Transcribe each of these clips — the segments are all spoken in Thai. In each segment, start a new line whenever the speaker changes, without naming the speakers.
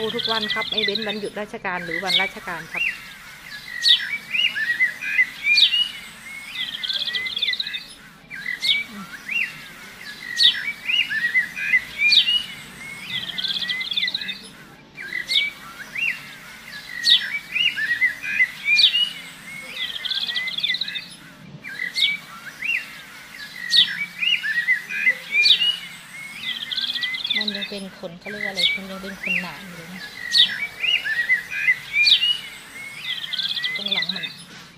ทุกวันครับไม่เว้นวันหยุดราชการหรือวันราชการครับมันยังเป็นขนเขาเรียกว่าอะไรมันยังเป็นขนหนาอยู่เลยนะตรงหลังมัน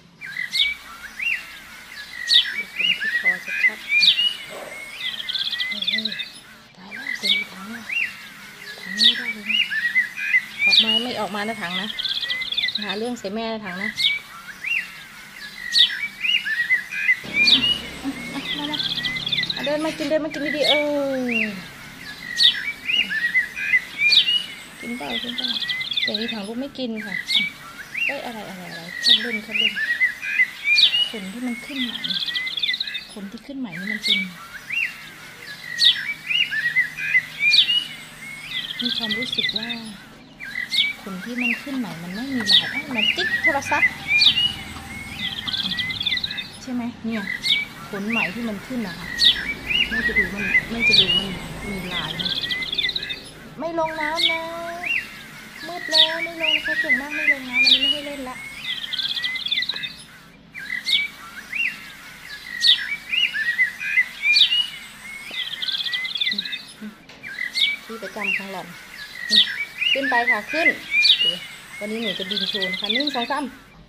ดูขนที่คอชัดๆตายแล้วเสียงอีกถังอ่ะถังไม่ได้เลยนะออกมาไม่ออกมานะถังนะหาเรื่องเสียแม่นะถังนะมาเดินมากินดีๆกินเปล่าแต่อีถังลูกไม่กินค่ะอะไรชอบเล่นขนที่มันขึ้นใหม่ขนที่ขึ้นใหม่นี่มันเป็นมีความรู้สึกว่าขนที่มันขึ้นใหม่มันไม่มีลายมันจิ๊กโทรศัพท์ใช่ไหมเนี่ยขนใหม่ที่มันขึ้นนะคะไม่จะดูมันมีลายนะไม่ลงน้ำนะมืดแล้วไม่ลงนะคะเก่งมากไม่ลงน้ำวันนี้ไม่ให้เล่นละที่ประจำของหล่อนขึ้นไปค่ะขึ้นวันนี้หนูจะบินโชว์นะคะ1 2 3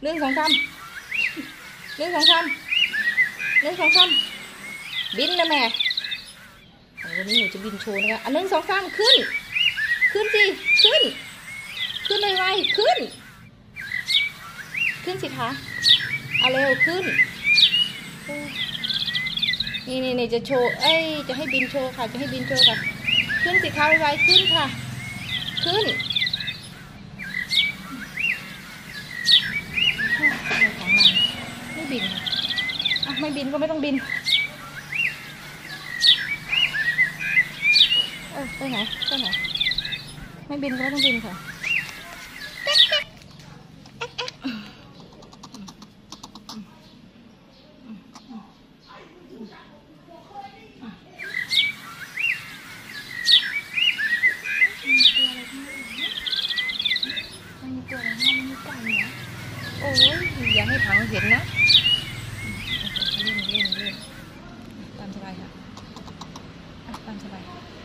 บินนะแม่วันนี้หนูจะบินโชว์นะคะ1 2 3ขึ้นสิขึ้นไวๆขึ้นสิคะเอาเร็วขึ้นนี่จะโชว์จะให้บินโชว์ค่ะขึ้นสิคะไวๆขึ้นค่ะขึ้นอะไรของมันไม่บินไม่บินก็ไม่ต้องบินไปไหนไม่บินก็ไม่ต้องบินค่ะโอ้ยอย่าให้ถังเห็นนะเล่นตามสบายค่ะตามสบาย